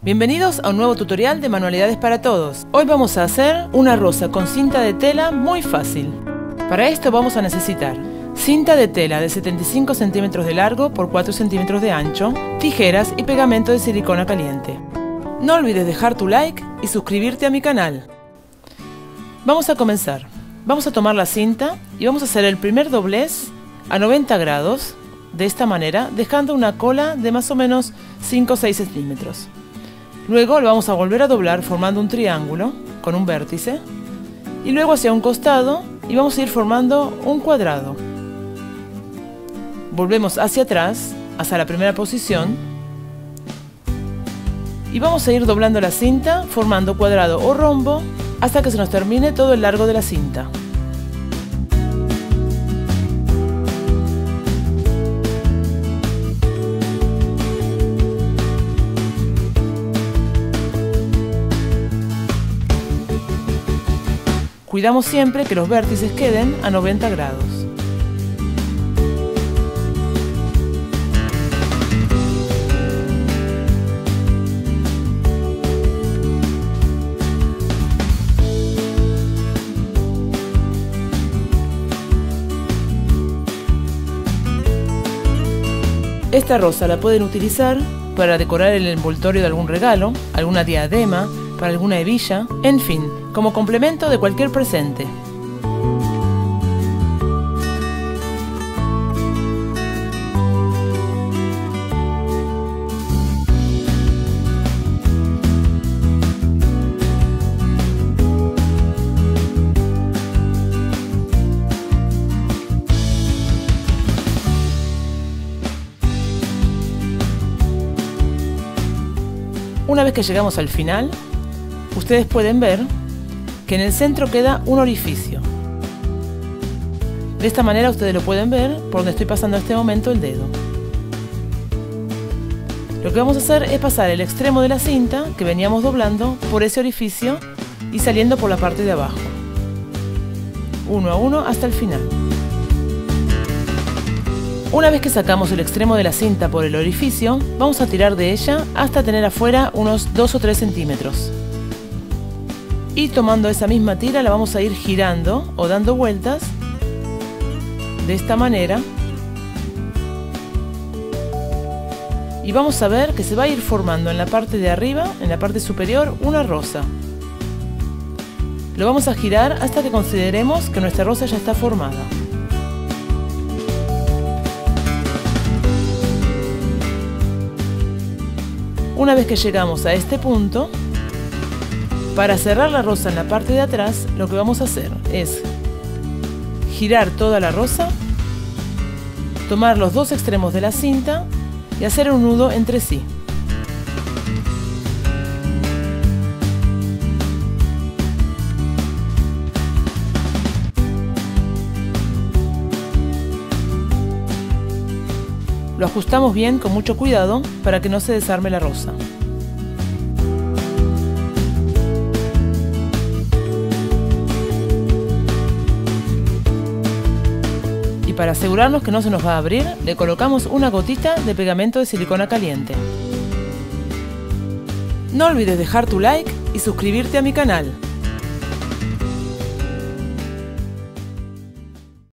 Bienvenidos a un nuevo tutorial de Manualidades para Todos. Hoy vamos a hacer una rosa con cinta de tela muy fácil. Para esto vamos a necesitar cinta de tela de 75 centímetros de largo por 4 centímetros de ancho, tijeras y pegamento de silicona caliente. No olvides dejar tu like y suscribirte a mi canal. Vamos a comenzar. Vamos a tomar la cinta y vamos a hacer el primer doblez a 90 grados, de esta manera, dejando una cola de más o menos 5 o 6 centímetros. Luego lo vamos a volver a doblar formando un triángulo con un vértice y luego hacia un costado y vamos a ir formando un cuadrado. Volvemos hacia atrás, hasta la primera posición y vamos a ir doblando la cinta formando cuadrado o rombo hasta que se nos termine todo el largo de la cinta. Cuidamos siempre que los vértices queden a 90 grados. Esta rosa la pueden utilizar para decorar el envoltorio de algún regalo, alguna diadema, para alguna hebilla, en fin, como complemento de cualquier presente. Una vez que llegamos al final, ustedes pueden ver que en el centro queda un orificio. De esta manera ustedes lo pueden ver por donde estoy pasando en este momento el dedo. Lo que vamos a hacer es pasar el extremo de la cinta que veníamos doblando por ese orificio y saliendo por la parte de abajo, uno a uno hasta el final. Una vez que sacamos el extremo de la cinta por el orificio, vamos a tirar de ella hasta tener afuera unos 2 o 3 centímetros. Y tomando esa misma tira la vamos a ir girando o dando vueltas de esta manera. Y vamos a ver que se va a ir formando en la parte de arriba, en la parte superior, una rosa. Lo vamos a girar hasta que consideremos que nuestra rosa ya está formada. Una vez que llegamos a este punto, para cerrar la rosa en la parte de atrás, lo que vamos a hacer es girar toda la rosa, tomar los dos extremos de la cinta y hacer un nudo entre sí. Lo ajustamos bien con mucho cuidado para que no se desarme la rosa. Y para asegurarnos que no se nos va a abrir, le colocamos una gotita de pegamento de silicona caliente. No olvides dejar tu like y suscribirte a mi canal.